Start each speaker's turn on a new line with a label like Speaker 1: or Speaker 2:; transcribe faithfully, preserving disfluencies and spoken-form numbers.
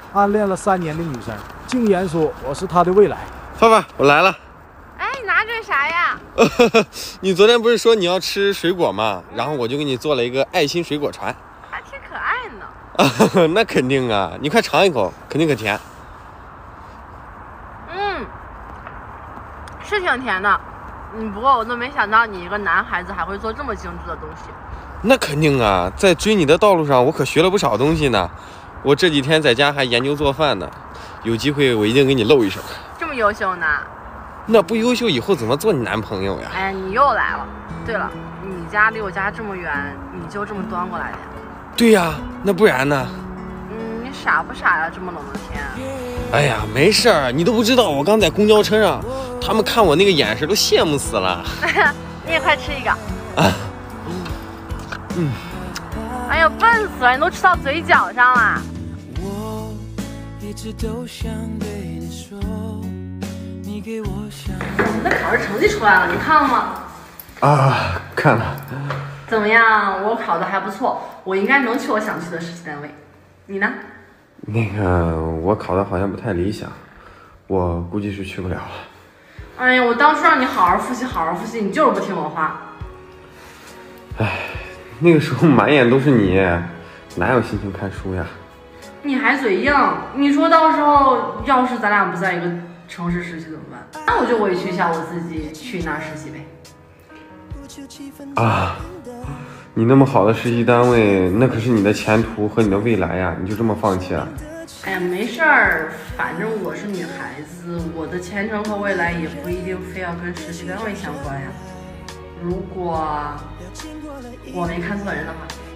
Speaker 1: 暗恋了三年的女生，竟言说我是她的未来。
Speaker 2: 爸爸，我来了。
Speaker 3: 哎，你拿这是啥呀？
Speaker 2: 你昨天不是说你要吃水果吗？然后我就给你做了一个爱心水果船，
Speaker 3: 还挺可爱呢。
Speaker 2: 那肯定啊，你快尝一口，肯定可甜。
Speaker 3: 嗯，是挺甜的。嗯，不过我都没想到你一个男孩子还会做这么精致的东西。
Speaker 2: 那肯定啊，在追你的道路上，我可学了不少东西呢。我这几天在家还研究做饭呢，有机会我一定给你露一手。
Speaker 3: 这么优秀呢？
Speaker 2: 那不优秀以后怎么做你男朋友呀？
Speaker 3: 哎，你又来了。对了，你家离我家这么远，你就这么端过来的呀？
Speaker 2: 对呀，那不然呢？
Speaker 3: 嗯，你傻不傻呀？这么冷的天。
Speaker 2: 哎呀，没事儿，你都不知道，我刚在公交车上，他们看我那个眼神都羡慕死了。
Speaker 3: 你也快吃一个。
Speaker 2: 啊，嗯。
Speaker 3: 哎呦，笨死了，你都吃到嘴角上了。
Speaker 4: 我一直都想对你说，你给我想。
Speaker 3: 我们的考试成绩出来了，你看了吗？
Speaker 2: 啊，看了。
Speaker 3: 怎么样？我考的还不错，我应该能去我想去的实习单位。你呢？
Speaker 2: 那个，我考的好像不太理想，我估计是去不了了。
Speaker 3: 哎呀，我当初让你好好复习，好好复习，你就是不听我话。
Speaker 2: 哎，那个时候满眼都是你，哪有心情看书呀？
Speaker 3: 你还嘴硬，你说到时候要是咱俩不在一个城市实习怎么办？那我就委屈一下我自己，去那儿实习呗。
Speaker 2: 啊，你那么好的实习单位，那可是你的前途和你的未来呀，你就这么放弃啊？
Speaker 3: 哎呀，没事儿，反正我是女孩子，我的前程和未来也不一定非要跟实习单位相关呀。如果我没看错人的话。